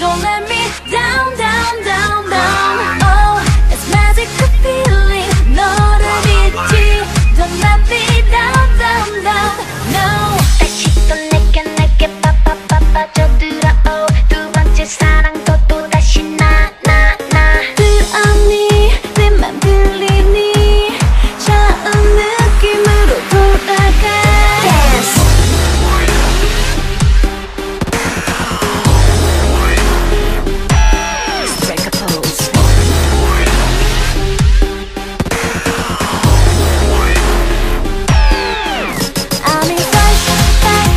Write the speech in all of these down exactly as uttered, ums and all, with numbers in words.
Don't let me down, down, down, down. Oh, it's magical feeling. 너를 잊지. Don't let me down, down, down. No. 다시 또 내게 내게 빠빠빠 빠져들어. oh. 두 번째 사랑도 또 다시 나 나 나. 들었니? 내 맘 들리니? 처음 느낌으로 돌아가. Dance. Strike a pose. I'm in rush back.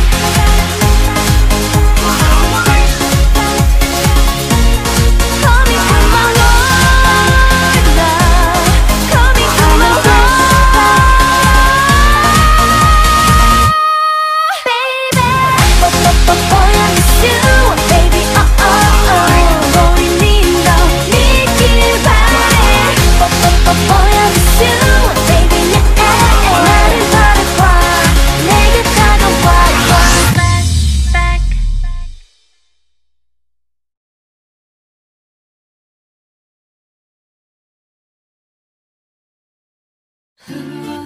Call me on my world, love. Call me on my world, baby. Oh, oh, oh, boy, I miss you, baby. Oh, oh, oh. 보이는 거 믿길 바래. Oh, oh, oh, boy, I miss you, baby. Yeah, 나를 바라봐. 내게 다가와. Flashback. Ooh.